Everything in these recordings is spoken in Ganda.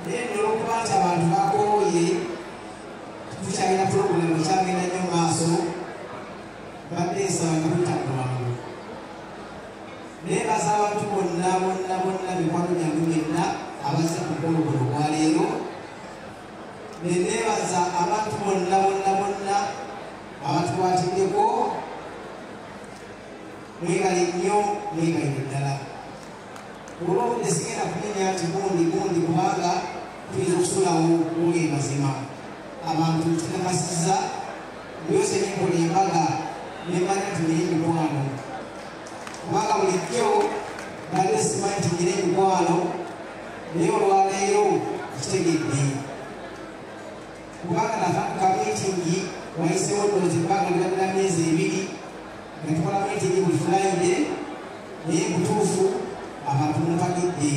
Neno okubanga abantu bakooye tukyalina pulogulamu ekyagenda nnyo mu maaso badde nsaba nga bitaggwamu. Neebaza abantu bonna mikwano gyange byonna abazze ku mukolo guno ogwaleero. Neebaza abantu bonna abatukwatiddeko. Mwegale nnyo, mwegalire ddala. Olw'obudde sigenda kumenya nti gundi kubanga tuyinza okusulawo kuwuga mazima. Abantu tukakasizza byose n'enkola embaga nemanya nti nyina emikwano. Kubanga bulijjo badde simanyi nti nyina emikwano, naye olwaleero kitegedde. Kubanga nakantuka miitingi wayiseewo ddoozi ebbanga liradira myezi 2 nga tukola miitingi buli Friday, naye butuufu abantu mupagidde.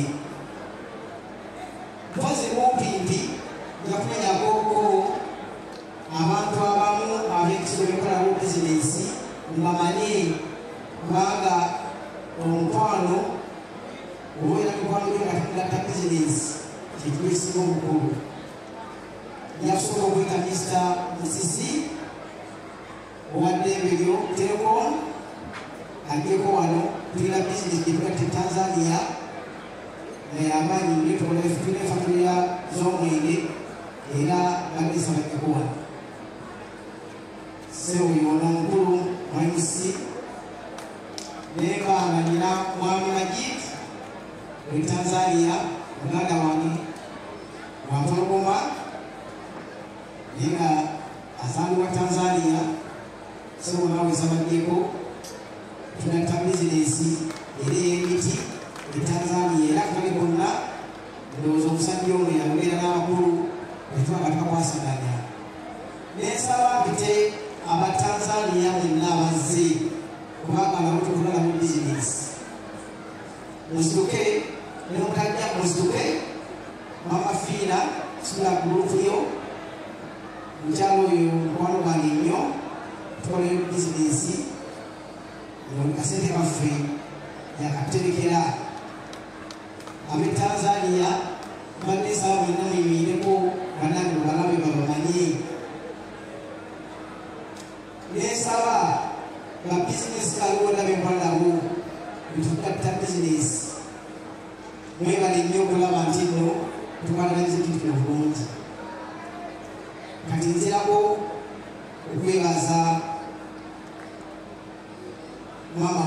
Mpozi mumpimpi nja kumenyakoko abantu abamu ab'ekisolo ebikolako bizinensi mbamanye kubanga omukwano obeera mikwano gye nga tugatta bizinensi kintu ekisinga obukulu. Yakusobola okweta Mr. Musisi owaddembe eryo Telecom agyeko wano. Tulina bizinesi gye tugatte Tanzania amaanyi tulina efactory z'omwenge era bagesa bagyeko wano. Seoyo omukulu mwanyusi nebanga nina mwami Majid eri Tanzania, muganda wange wampologoma naye nga asangibwa Tanzania. Seoyo nawe sabagyeko tunatta bizinesi era ey'emiti e Tanzania era kale bonna ndowooza omusajja ono yabeera n'abakulu etwaga tukakwasaganya. Nensaba mpite Abatanzania mwenna abazze kubanga nabo tukola nabo bizinesi. Musituke ne mutajja musituke Mama Fiina sula gurupu yo mukyalo oyo mukwano gwange nnyo tukolayo bizinesi nga kasente kaffe yakaterekera. Ab'e Tanzania badde nsaba mwenna mweyimireko bannange mubalabe babamanyi. Nensaba ba bizinesi baliwona benkola nabo betugatta bizinesi mwebale nnyo okulaba nti nno tukwataganyiriza ekintu kino bulungi. Kati nzirako okwebaza maama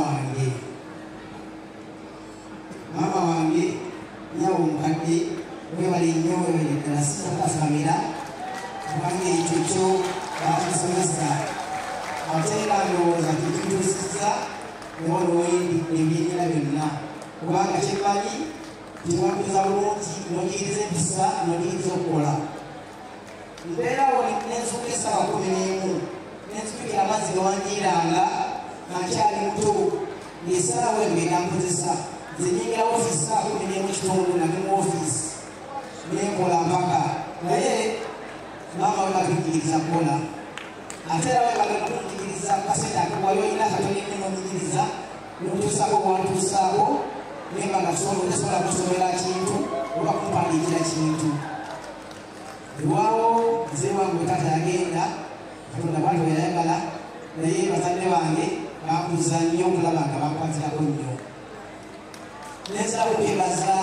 wange nyawo omukadde mwebale nnyo webale ddala sitakafamira kubanga ekyo kyo batusomesa ate era ndowooza kitutuusizza nebinyina byonna kubanga kyemanyi tiwatuza bulungi nogiyiriza empisa nogiyiriza okukola. Mbeerawo nenzuka essaawa 11 nenzukira amazzi gawanjiiranga nga nkyali muto ng'essaawa engenda nkozesa nze nyingira ofiisi saa 11 nali mu ofiisi nenkola mpaka naye maama we batunjigiriza kukola ate era we bagatunjigiriza kasente akuwayo olina katono ennyo nonyigiriza notuusaako bwantuusaako naye nga tasobola kusomera kintu oba kumpandiikira kintu. Ewaawo nze wange wetata yagenda katonda bwati weyayagala naye bazadde bange bakuza nnyo okulaba nga bakwatirako nnyo. Nensaba okwebaza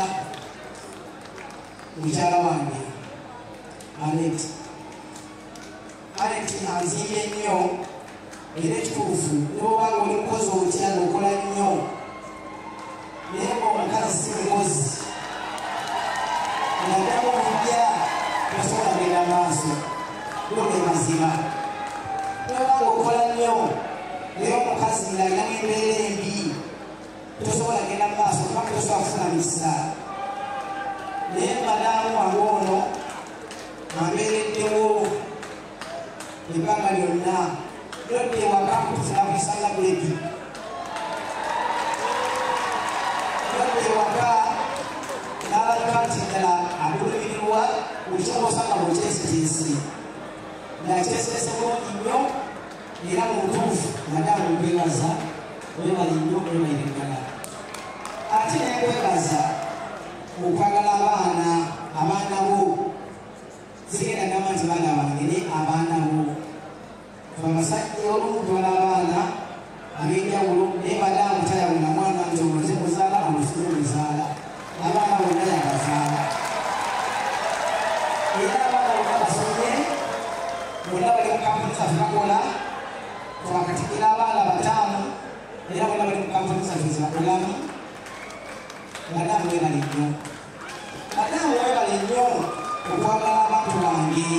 mukyala wange Anet anzimbye nnyo era ekituufu nobanga oli mukozi otya nokola nnyo naye omukazi si mukozi nadamu omujja tosobola genda maaso gone mazima. Nobanga okola nnyo naye omukazi ng'alina embeera embi tosobola genda maaso kubanga tosobola kufuna misa. Naye madaamu wange ono ambeereddewo ebbanga lyonna lodde ewaka kutufuna kwisanga buleki lodde ewaka n'abalaba nti ddala akulumirirwa buli kyobosanga mu kyesiteesi ng'akyesiteese bulungi nnyo era mu butuufu madaamu nkwebaza webali nnyo webalire ddala. Ate nekwebaza okwagala abaana bo mwebale nnyo madamu mwebale nnyo okwagala abantu bange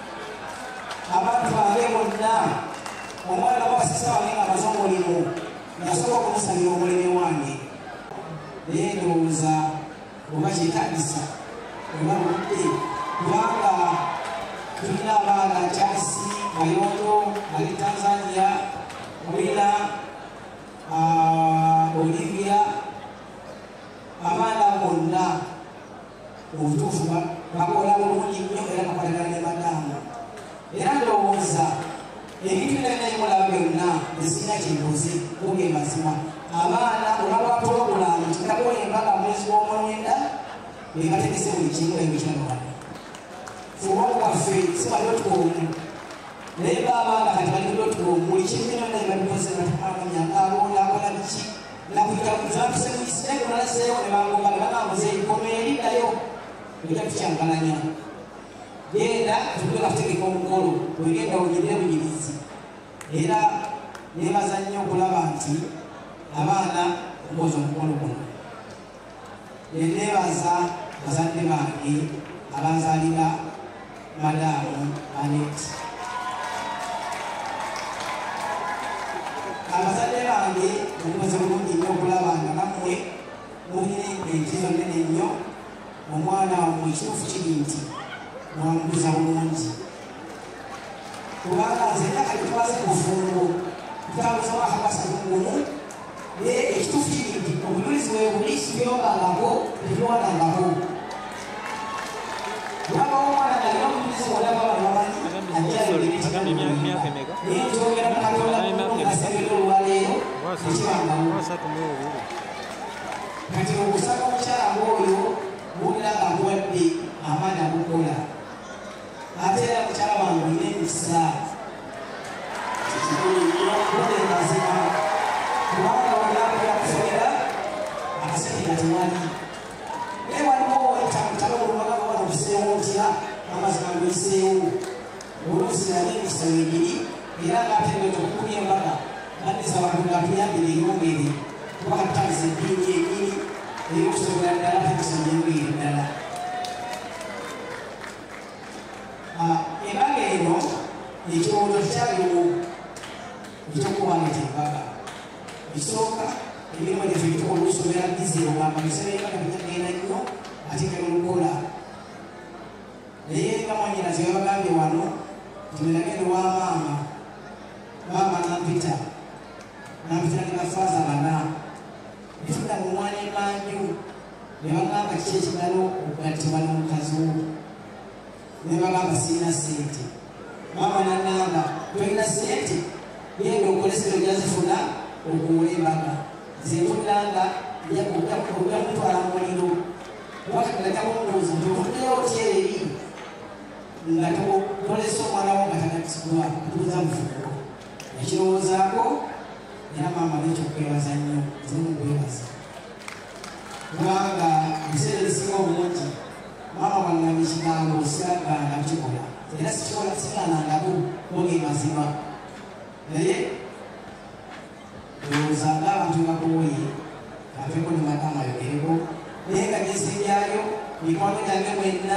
bonna omwana wasisa wange nga amaze omulimu nasooka okumusabira omuleme wange naye ndowooza oba kyetagisa oba budde kubanga tulina abaana Charles Kayondo ali Tanzania mulina Olivia abaana bonna obutuufu bakola bulungi nnyo era bakolagana ne madamu era ndowooza ebintu byonna byonna ezirina kyembuzi kuge mazima abaana olaba pulogulamu kitakola embaga mwezi w'omwenda bebategese buli kimu ebikyalwala fubaku waffe sibalotikomu naye baabanga kati balidotikomu buli kimu byonna ebabikoze batamanya alonda akola biki nakuyitakuzampise muisirayi kunalaseewo ne bangomba ne bagambuza eikoma erindayo ejja tukyangalanya genda tukweka kutegeka omukolo wegenda onyirire bunyirizi era nebaza nnyo okulaba nti abaana mpoza omukolo guno nenebaza bazadde bange abanzalira madamu Anet abazadde bange mukoze bulungi nnyo okulaba nga nammwe mulina entizo nene nnyo omwana wammwe ekituufu kiri nti mwamuguza bulungi kubanga nze emyaka gitwaze ku bufumbo tutambuza mwaka gwasatu gumu naye ekituufu kiri nti obujulizi bwe buli sibyogangako tebiwanangako kubabawo omwana nalina obujulizi bwonna bwabano bamanyi naye nkyogera mu Katonda muasebera olwaleero tekibangamu kati okusaba omukyala ng'oyo buulira nga nkuwadde amaani agukola ate era mukyala wange olina emikisa kikole mazima kubanga olinakola kufunira akasente nga tewali naye waliwo etamutalo olumagaba wano otuseewo ntya amazima gwiseewo oluusi nali emikisa wegiri era ngaate ngetokukubya embaga naddisa abantu nga tuyambire eyongere kubanga tutandisa eddiini enyini ey'okusobola ddala tetusonyembwire ddala embaga eno ekirowoozo kikyaliwo ekyokuwangeta embaga ekisooka emirimu gyaffe gitukola olusobera bizi ogamba bisebe embaga binyagenda nnyo ate kenolukola naye nga mwanyina zebabagambye wano timenagende wa maama nampita ne bafaaza bana nefuna mu mwana emanju ne bagamba kiki ekigala okugattibwa n'omukazi wo ne bagamba sirina sente maama nagamba tolina sente genda okolesero gyazifuna okuwula embaga zenfuliranga ojja kutwala mu muliro wakagatamubuuza nti ovuddeyo otyeri nga tolesa omwana wo nga tagatisibwa kutuuza mufuko ekirowoozaako era maama nekyokwebaza nnyo zimukwebaza kubanga ebiseera ebisinga obungi maama wangamba ekigambo siraganda kukikola era sikikola siganangaku oge mazima naye ndowooza ng'abantu bakooye aveko ne madamu ayogereko naye nga gyesinjayo mikwano gyange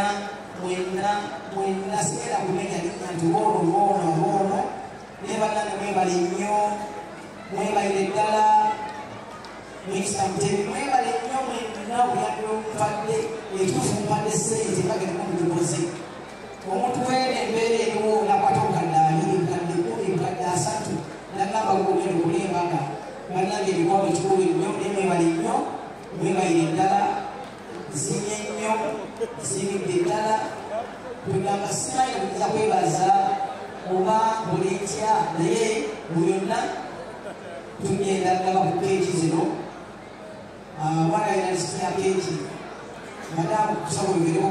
mwenna sigenda kumenya linnya nti woono naye baganda mwebale nnyo mwebalire ddala mwekisamutemi mwebale nnyo mwenna obuyambi omumpadde ekituufu mumpadde sente bagenda mumutukoze omuntu weena embeera eriwo nakwata obukadde 2 bukadde 10 bukadde 3 nagamba gogenda okula embaga bannange ebikwano ekikulu nnyo naye mwebale nnyo mwebalire ddala nsiimye nnyo nsiimidde ddala kwegamba simanyi kuyinza kwebaza oba buli ntya naye byonna tugenda ddala ku keeki zino abaana ina lisiti ya keeki madamu kusaba obigereko